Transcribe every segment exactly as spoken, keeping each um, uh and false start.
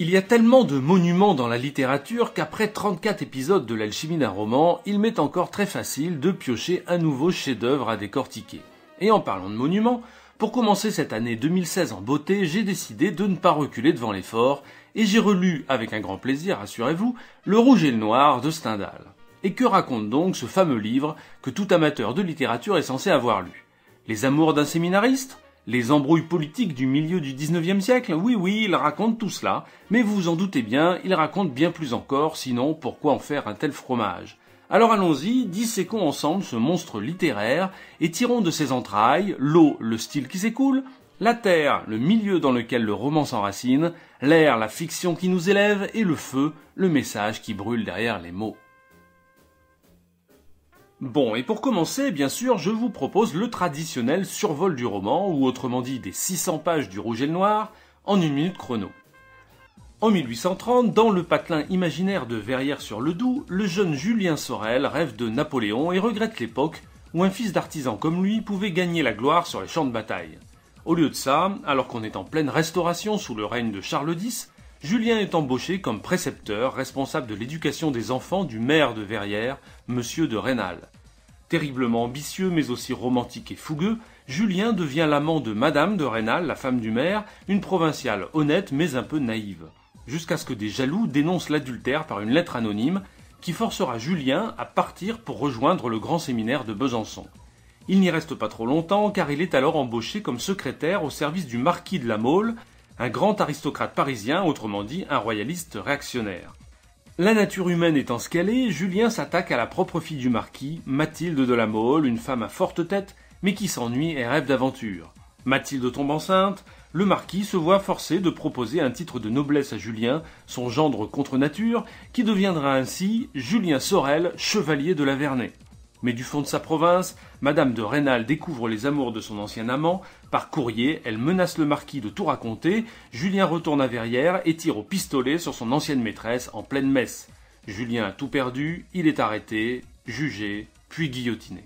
Il y a tellement de monuments dans la littérature qu'après trente-quatre épisodes de l'alchimie d'un roman, il m'est encore très facile de piocher un nouveau chef-d'œuvre à décortiquer. Et en parlant de monuments, pour commencer cette année deux mille seize en beauté, j'ai décidé de ne pas reculer devant l'effort, et j'ai relu, avec un grand plaisir, rassurez-vous, Le Rouge et le Noir de Stendhal. Et que raconte donc ce fameux livre que tout amateur de littérature est censé avoir lu? Les amours d'un séminariste? Les embrouilles politiques du milieu du dix-neuvième siècle? Oui, oui, il raconte tout cela, mais vous vous en doutez bien, il raconte bien plus encore, sinon pourquoi en faire un tel fromage? Alors allons-y, disséquons ensemble ce monstre littéraire et tirons de ses entrailles l'eau, le style qui s'écoule, la terre, le milieu dans lequel le roman s'enracine, l'air, la fiction qui nous élève, et le feu, le message qui brûle derrière les mots. Bon, et pour commencer, bien sûr, je vous propose le traditionnel survol du roman, ou autrement dit des six cents pages du Rouge et le Noir, en une minute chrono. En mille huit cent trente, dans le patelin imaginaire de Verrières-sur-le-Doubs, le jeune Julien Sorel rêve de Napoléon et regrette l'époque où un fils d'artisan comme lui pouvait gagner la gloire sur les champs de bataille. Au lieu de ça, alors qu'on est en pleine restauration sous le règne de Charles dix, Julien est embauché comme précepteur responsable de l'éducation des enfants du maire de Verrières, Monsieur de Rênal. Terriblement ambitieux mais aussi romantique et fougueux, Julien devient l'amant de Madame de Rênal, la femme du maire, une provinciale honnête mais un peu naïve. Jusqu'à ce que des jaloux dénoncent l'adultère par une lettre anonyme qui forcera Julien à partir pour rejoindre le grand séminaire de Besançon. Il n'y reste pas trop longtemps car il est alors embauché comme secrétaire au service du marquis de La Mole, un grand aristocrate parisien, autrement dit un royaliste réactionnaire. La nature humaine étant ce qu'elle est, Julien s'attaque à la propre fille du marquis, Mathilde de La Mole, une femme à forte tête, mais qui s'ennuie et rêve d'aventure. Mathilde tombe enceinte, le marquis se voit forcé de proposer un titre de noblesse à Julien, son gendre contre nature, qui deviendra ainsi Julien Sorel, chevalier de la Vernée. Mais du fond de sa province, Madame de Rênal découvre les amours de son ancien amant. Par courrier, elle menace le marquis de tout raconter. Julien retourne à Verrières et tire au pistolet sur son ancienne maîtresse en pleine messe. Julien a tout perdu, il est arrêté, jugé, puis guillotiné.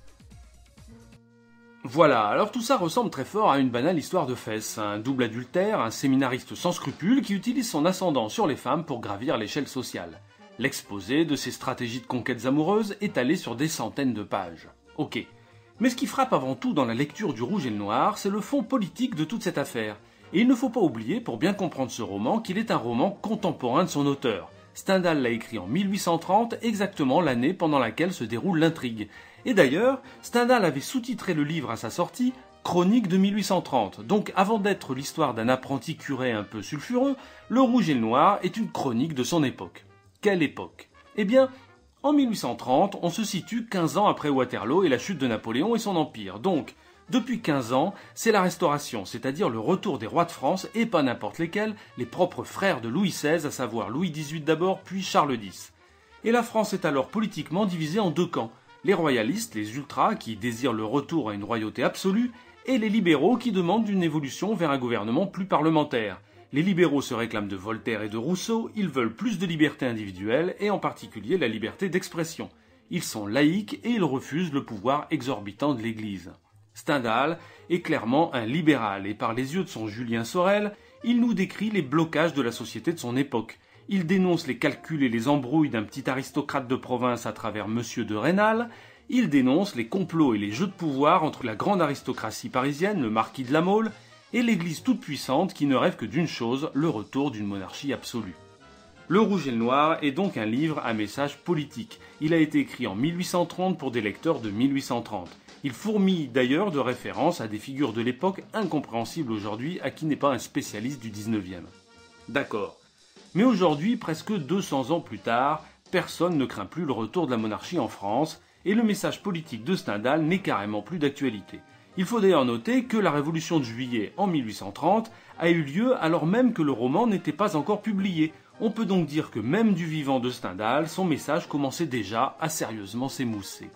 Voilà, alors tout ça ressemble très fort à une banale histoire de fesses. Un double adultère, un séminariste sans scrupules qui utilise son ascendant sur les femmes pour gravir l'échelle sociale. L'exposé de ces stratégies de conquêtes amoureuses est allé sur des centaines de pages. Ok. Mais ce qui frappe avant tout dans la lecture du Rouge et le Noir, c'est le fond politique de toute cette affaire. Et il ne faut pas oublier, pour bien comprendre ce roman, qu'il est un roman contemporain de son auteur. Stendhal l'a écrit en mille huit cent trente, exactement l'année pendant laquelle se déroule l'intrigue. Et d'ailleurs, Stendhal avait sous-titré le livre à sa sortie « Chronique de mille huit cent trente », donc avant d'être l'histoire d'un apprenti curé un peu sulfureux, Le Rouge et le Noir est une chronique de son époque. Quelle époque? Eh bien, en mille huit cent trente, on se situe quinze ans après Waterloo et la chute de Napoléon et son empire. Donc, depuis quinze ans, c'est la Restauration, c'est-à-dire le retour des rois de France, et pas n'importe lesquels, les propres frères de Louis seize, à savoir Louis dix-huit d'abord, puis Charles dix. Et la France est alors politiquement divisée en deux camps. Les royalistes, les ultras, qui désirent le retour à une royauté absolue, et les libéraux qui demandent une évolution vers un gouvernement plus parlementaire. Les libéraux se réclament de Voltaire et de Rousseau, ils veulent plus de liberté individuelle et en particulier la liberté d'expression. Ils sont laïcs et ils refusent le pouvoir exorbitant de l'Église. Stendhal est clairement un libéral et par les yeux de son Julien Sorel, il nous décrit les blocages de la société de son époque. Il dénonce les calculs et les embrouilles d'un petit aristocrate de province à travers Monsieur de Rênal. Il dénonce les complots et les jeux de pouvoir entre la grande aristocratie parisienne, le marquis de La Mole, et l'Église toute-puissante qui ne rêve que d'une chose, le retour d'une monarchie absolue. Le Rouge et le Noir est donc un livre à message politique. Il a été écrit en mille huit cent trente pour des lecteurs de mille huit cent trente. Il fourmille d'ailleurs de références à des figures de l'époque incompréhensibles aujourd'hui à qui n'est pas un spécialiste du dix-neuvième. D'accord. Mais aujourd'hui, presque deux cents ans plus tard, personne ne craint plus le retour de la monarchie en France, et le message politique de Stendhal n'est carrément plus d'actualité. Il faut d'ailleurs noter que la Révolution de Juillet en mille huit cent trente a eu lieu alors même que le roman n'était pas encore publié. On peut donc dire que même du vivant de Stendhal, son message commençait déjà à sérieusement s'émousser.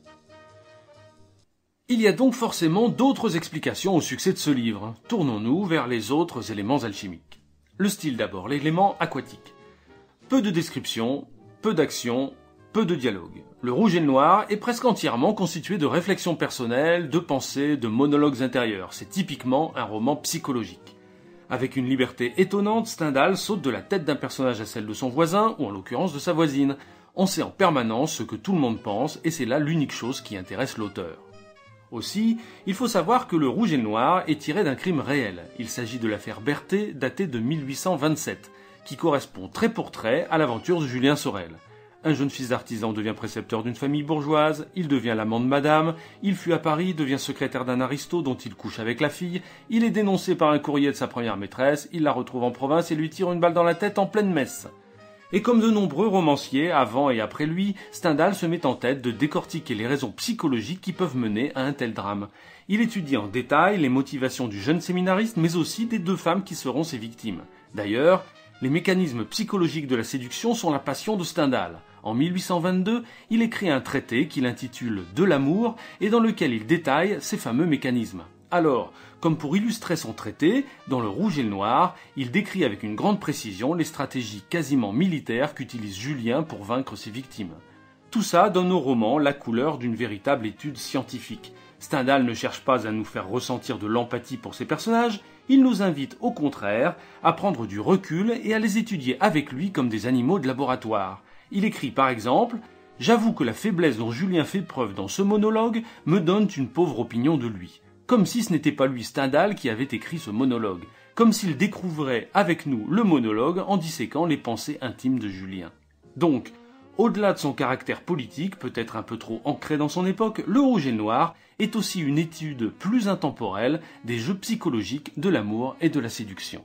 Il y a donc forcément d'autres explications au succès de ce livre. Tournons-nous vers les autres éléments alchimiques. Le style d'abord, l'élément aquatique. Peu de description, peu d'action, peu de dialogue. Le Rouge et le Noir est presque entièrement constitué de réflexions personnelles, de pensées, de monologues intérieurs. C'est typiquement un roman psychologique. Avec une liberté étonnante, Stendhal saute de la tête d'un personnage à celle de son voisin, ou en l'occurrence de sa voisine. On sait en permanence ce que tout le monde pense, et c'est là l'unique chose qui intéresse l'auteur. Aussi, il faut savoir que Le Rouge et le Noir est tiré d'un crime réel. Il s'agit de l'affaire Berthet, datée de mille huit cent vingt-sept, qui correspond trait pour trait à l'aventure de Julien Sorel. Un jeune fils d'artisan devient précepteur d'une famille bourgeoise, il devient l'amant de madame, il fuit à Paris, devient secrétaire d'un aristo dont il couche avec la fille, il est dénoncé par un courrier de sa première maîtresse, il la retrouve en province et lui tire une balle dans la tête en pleine messe. Et comme de nombreux romanciers, avant et après lui, Stendhal se met en tête de décortiquer les raisons psychologiques qui peuvent mener à un tel drame. Il étudie en détail les motivations du jeune séminariste, mais aussi des deux femmes qui seront ses victimes. D'ailleurs, les mécanismes psychologiques de la séduction sont la passion de Stendhal. En mille huit cent vingt-deux, il écrit un traité qu'il intitule « De l'amour » et dans lequel il détaille ces fameux mécanismes. Alors, comme pour illustrer son traité, dans Le Rouge et le Noir, il décrit avec une grande précision les stratégies quasiment militaires qu'utilise Julien pour vaincre ses victimes. Tout ça donne au roman la couleur d'une véritable étude scientifique. Stendhal ne cherche pas à nous faire ressentir de l'empathie pour ses personnages, il nous invite au contraire à prendre du recul et à les étudier avec lui comme des animaux de laboratoire. Il écrit par exemple « J'avoue que la faiblesse dont Julien fait preuve dans ce monologue me donne une pauvre opinion de lui. » Comme si ce n'était pas lui Stendhal qui avait écrit ce monologue. Comme s'il découvrait avec nous le monologue en disséquant les pensées intimes de Julien. Donc, au-delà de son caractère politique, peut-être un peu trop ancré dans son époque, Le Rouge et le Noir est aussi une étude plus intemporelle des jeux psychologiques de l'amour et de la séduction.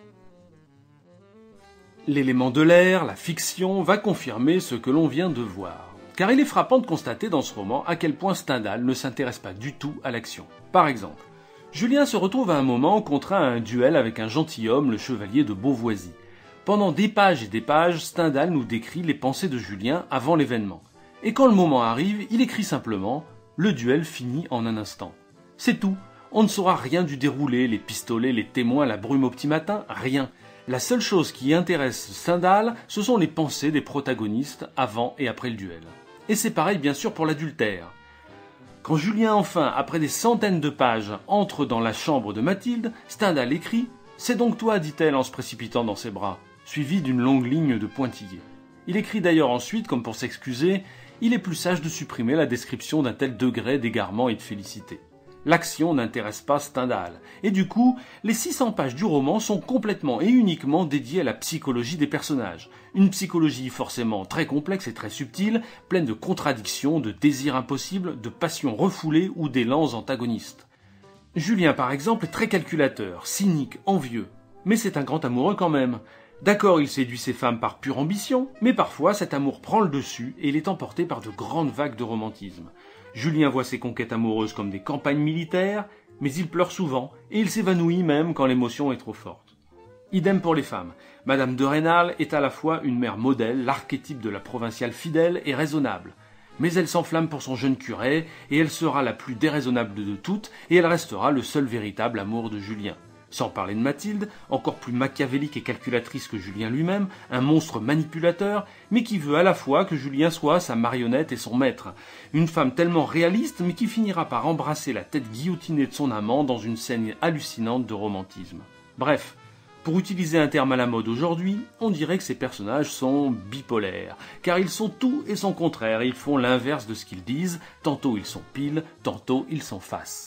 L'élément de l'air, la fiction, va confirmer ce que l'on vient de voir. Car il est frappant de constater dans ce roman à quel point Stendhal ne s'intéresse pas du tout à l'action. Par exemple, Julien se retrouve à un moment contraint à un duel avec un gentilhomme, le chevalier de Beauvoisis. Pendant des pages et des pages, Stendhal nous décrit les pensées de Julien avant l'événement. Et quand le moment arrive, il écrit simplement « Le duel finit en un instant ». C'est tout. On ne saura rien du déroulé, les pistolets, les témoins, la brume au petit matin, rien. La seule chose qui intéresse Stendhal, ce sont les pensées des protagonistes avant et après le duel. Et c'est pareil bien sûr pour l'adultère. Quand Julien enfin, après des centaines de pages, entre dans la chambre de Mathilde, Stendhal écrit « C'est donc toi », dit-elle en se précipitant dans ses bras, suivi d'une longue ligne de pointillés. Il écrit d'ailleurs ensuite, comme pour s'excuser, « Il est plus sage de supprimer la description d'un tel degré d'égarement et de félicité ». L'action n'intéresse pas Stendhal, et du coup, les six cents pages du roman sont complètement et uniquement dédiées à la psychologie des personnages. Une psychologie forcément très complexe et très subtile, pleine de contradictions, de désirs impossibles, de passions refoulées ou d'élans antagonistes. Julien par exemple est très calculateur, cynique, envieux, mais c'est un grand amoureux quand même. D'accord, il séduit ses femmes par pure ambition, mais parfois cet amour prend le dessus et il est emporté par de grandes vagues de romantisme. Julien voit ses conquêtes amoureuses comme des campagnes militaires, mais il pleure souvent, et il s'évanouit même quand l'émotion est trop forte. Idem pour les femmes. Madame de Rênal est à la fois une mère modèle, l'archétype de la provinciale fidèle et raisonnable. Mais elle s'enflamme pour son jeune curé, et elle sera la plus déraisonnable de toutes, et elle restera le seul véritable amour de Julien. Sans parler de Mathilde, encore plus machiavélique et calculatrice que Julien lui-même, un monstre manipulateur, mais qui veut à la fois que Julien soit sa marionnette et son maître. Une femme tellement réaliste, mais qui finira par embrasser la tête guillotinée de son amant dans une scène hallucinante de romantisme. Bref, pour utiliser un terme à la mode aujourd'hui, on dirait que ces personnages sont bipolaires, car ils sont tout et son contraire, ils font l'inverse de ce qu'ils disent, tantôt ils sont pile, tantôt ils sont face.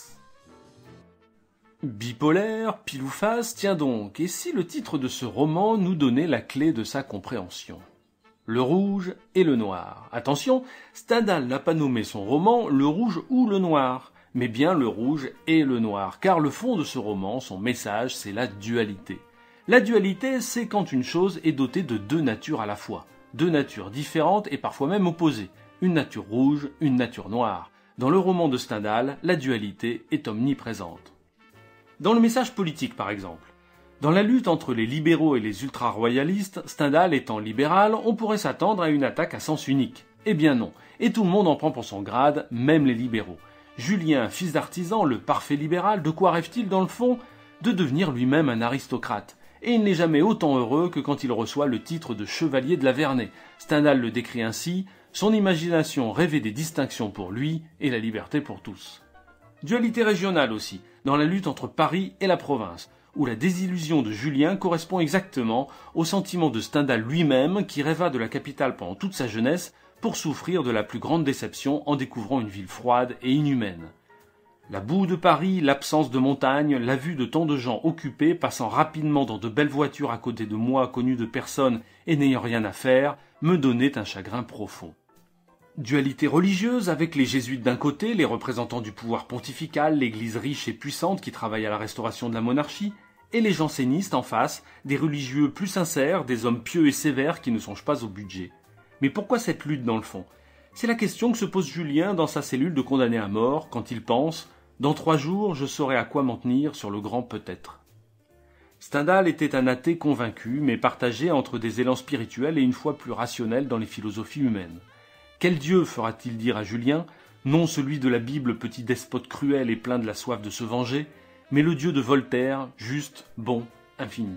Bipolaire, pile ou face, tiens donc, et si le titre de ce roman nous donnait la clé de sa compréhension ? Le rouge et le noir. Attention, Stendhal n'a pas nommé son roman Le Rouge ou le Noir, mais bien Le Rouge et le Noir, car le fond de ce roman, son message, c'est la dualité. La dualité, c'est quand une chose est dotée de deux natures à la fois, deux natures différentes et parfois même opposées, une nature rouge, une nature noire. Dans le roman de Stendhal, la dualité est omniprésente. Dans le message politique, par exemple. Dans la lutte entre les libéraux et les ultra-royalistes, Stendhal étant libéral, on pourrait s'attendre à une attaque à sens unique. Eh bien non, et tout le monde en prend pour son grade, même les libéraux. Julien, fils d'artisan, le parfait libéral, de quoi rêve-t-il dans le fond ? De devenir lui-même un aristocrate. Et il n'est jamais autant heureux que quand il reçoit le titre de chevalier de la Vernée. Stendhal le décrit ainsi, son imagination rêvait des distinctions pour lui et la liberté pour tous. Dualité régionale aussi, dans la lutte entre Paris et la province, où la désillusion de Julien correspond exactement au sentiment de Stendhal lui-même qui rêva de la capitale pendant toute sa jeunesse pour souffrir de la plus grande déception en découvrant une ville froide et inhumaine. La boue de Paris, l'absence de montagne, la vue de tant de gens occupés passant rapidement dans de belles voitures à côté de moi connus de personne et n'ayant rien à faire, me donnaient un chagrin profond. Dualité religieuse avec les jésuites d'un côté, les représentants du pouvoir pontifical, l'église riche et puissante qui travaille à la restauration de la monarchie, et les jansénistes en face, des religieux plus sincères, des hommes pieux et sévères qui ne songent pas au budget. Mais pourquoi cette lutte dans le fond ? C'est la question que se pose Julien dans sa cellule de condamné à mort quand il pense « Dans trois jours, je saurai à quoi m'en tenir sur le grand peut-être ». Stendhal était un athée convaincu, mais partagé entre des élans spirituels et une foi plus rationnelle dans les philosophies humaines. Quel Dieu fera-t-il dire à Julien, non celui de la Bible petit despote cruel et plein de la soif de se venger, mais le Dieu de Voltaire, juste, bon, infini.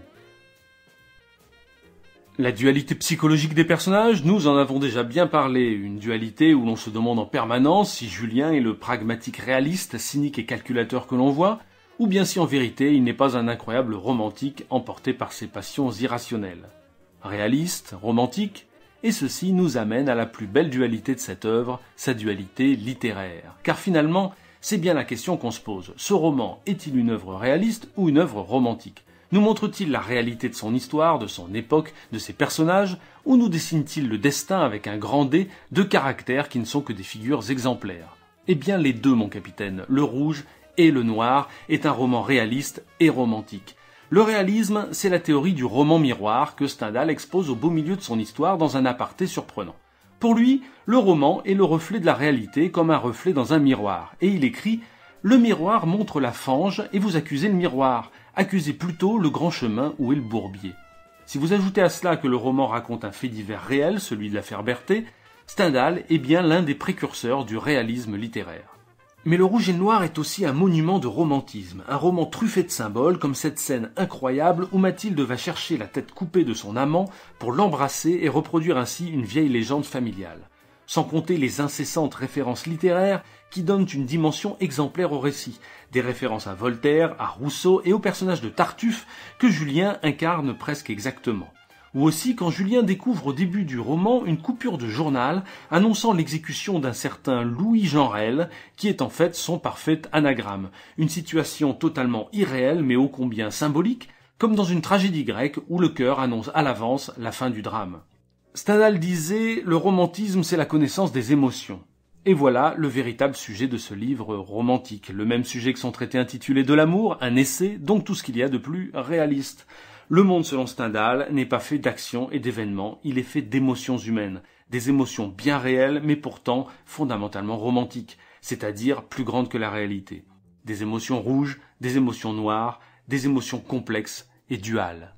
La dualité psychologique des personnages, nous en avons déjà bien parlé, une dualité où l'on se demande en permanence si Julien est le pragmatique réaliste, cynique et calculateur que l'on voit, ou bien si en vérité il n'est pas un incroyable romantique emporté par ses passions irrationnelles. Réaliste, romantique, et ceci nous amène à la plus belle dualité de cette œuvre, sa dualité littéraire. Car finalement, c'est bien la question qu'on se pose. Ce roman est-il une œuvre réaliste ou une œuvre romantique ? Nous montre-t-il la réalité de son histoire, de son époque, de ses personnages, ou nous dessine-t-il le destin avec un grand D de caractères qui ne sont que des figures exemplaires ? Eh bien les deux, mon capitaine, le rouge et le noir, est un roman réaliste et romantique. Le réalisme, c'est la théorie du roman miroir que Stendhal expose au beau milieu de son histoire dans un aparté surprenant. Pour lui, le roman est le reflet de la réalité comme un reflet dans un miroir, et il écrit « Le miroir montre la fange et vous accusez le miroir. Accusez plutôt le grand chemin où est le bourbier. » Si vous ajoutez à cela que le roman raconte un fait divers réel, celui de l'affaire Berthet, Stendhal est bien l'un des précurseurs du réalisme littéraire. Mais le rouge et le noir est aussi un monument de romantisme, un roman truffé de symboles comme cette scène incroyable où Mathilde va chercher la tête coupée de son amant pour l'embrasser et reproduire ainsi une vieille légende familiale. Sans compter les incessantes références littéraires qui donnent une dimension exemplaire au récit, des références à Voltaire, à Rousseau et au personnage de Tartuffe que Julien incarne presque exactement. Ou aussi quand Julien découvre au début du roman une coupure de journal annonçant l'exécution d'un certain Louis Jeanrel, qui est en fait son parfait anagramme, une situation totalement irréelle mais ô combien symbolique, comme dans une tragédie grecque où le cœur annonce à l'avance la fin du drame. Stendhal disait « Le romantisme, c'est la connaissance des émotions ». Et voilà le véritable sujet de ce livre romantique, le même sujet que son traité intitulé De l'amour, un essai, donc tout ce qu'il y a de plus réaliste. Le monde selon Stendhal n'est pas fait d'actions et d'événements, il est fait d'émotions humaines, des émotions bien réelles mais pourtant fondamentalement romantiques, c'est-à-dire plus grandes que la réalité. Des émotions rouges, des émotions noires, des émotions complexes et duales.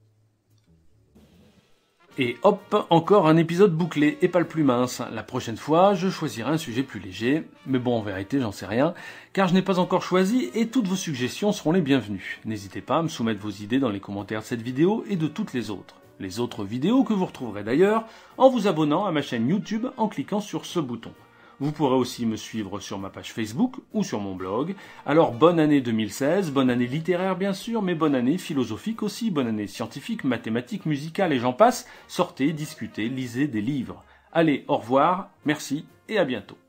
Et hop, encore un épisode bouclé et pas le plus mince. La prochaine fois, je choisirai un sujet plus léger, mais bon, en vérité, j'en sais rien, car je n'ai pas encore choisi et toutes vos suggestions seront les bienvenues. N'hésitez pas à me soumettre vos idées dans les commentaires de cette vidéo et de toutes les autres. Les autres vidéos que vous retrouverez d'ailleurs en vous abonnant à ma chaîne YouTube en cliquant sur ce bouton. Vous pourrez aussi me suivre sur ma page Facebook ou sur mon blog. Alors bonne année deux mille seize, bonne année littéraire bien sûr, mais bonne année philosophique aussi, bonne année scientifique, mathématique, musicale et j'en passe. Sortez, discutez, lisez des livres. Allez, au revoir, merci et à bientôt.